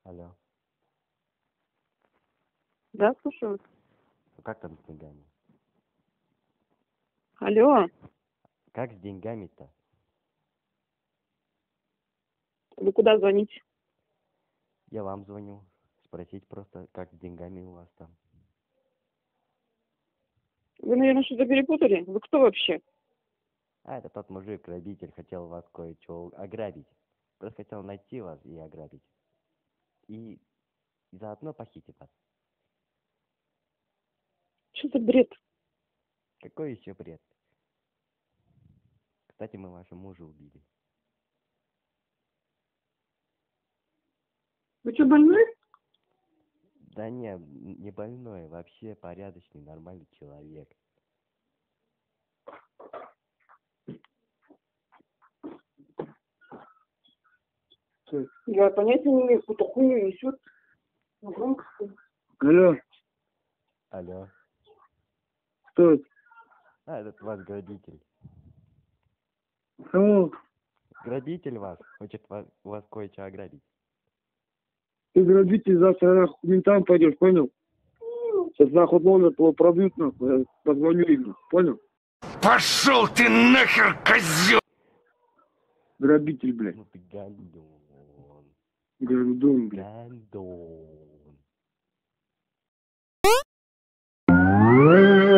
Алло. Да, слушаю. Ну как там с деньгами? Алло, Как с деньгами-то? вы куда звоните? Я вам звоню. Спросить просто, как с деньгами у вас там. Вы, наверное, что-то перепутали? Вы кто вообще? А, это тот мужик, грабитель, хотел вас кое-что ограбить. Просто хотел найти вас и ограбить. И заодно похитить вас. Что за бред? Какой еще бред? Кстати, мы вашего мужа убили. Вы что, больной? Да не больной, вообще порядочный, нормальный человек. Я понятия не имею, какую-то хуйню несет. Ну, громко. Алло, Алло. кто это? А, этот ваш грабитель. Кого? Грабитель вас. Хочет вас кое-что ограбить. Ты грабитель, завтра нахуй к ментам пойдешь, понял? Сейчас нахуй номер твой пробьют, нахуй, я позвоню им, понял? Пошел ты нахер, козел! Грабитель, блядь. Ну ты гандон. Гандон, блядь. Гандон.